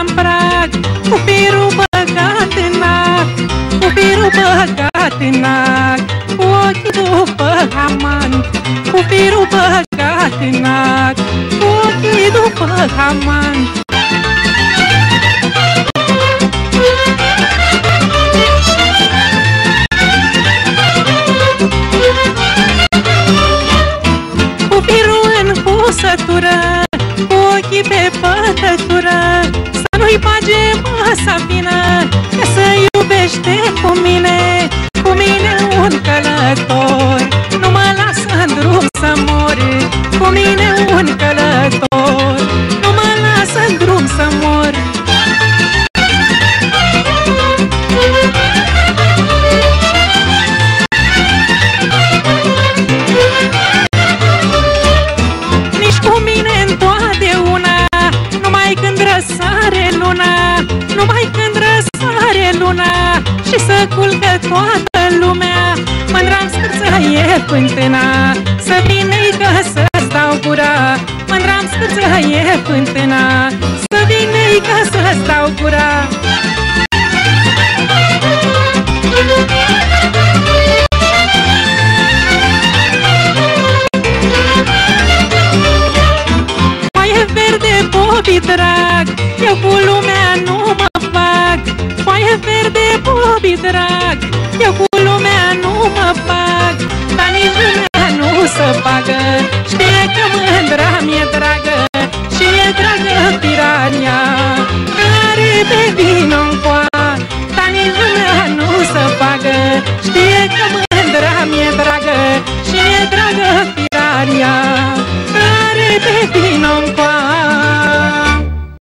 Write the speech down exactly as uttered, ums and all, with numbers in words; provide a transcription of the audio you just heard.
în prag, cu firul băgat în nac, cu firul băgat în nac, cu ochii după haman, cu firul băgat în nac, cu ochii după haman. Cu firul în pusătură, cu ochii pe pătătură, să nu-i bage masa fină, că să iubește cu mine, cu mine un călător. Nu mă lasă în drum să mor, cu mine un călător. Nu mă lasă în drum să mor. Nici cu mine întotdeauna, numai când răsare luna, numai când răsare luna și să culcă toată lumea, mândra-mi scârțăie fântâna, să vine-i că să-ți dau gura. Mândra-mi scârțăie fântâna, să vine-i că să-ți dau gura. Foaie verde, Bobi drag, eu cu lumea nu mă fac. Foaie verde, Bobi drag, eu cu lumea nu mă fac. Dar nici lumea nu se bagă, știe că mândra mi-e dragă și e dragă pirania, care pe vino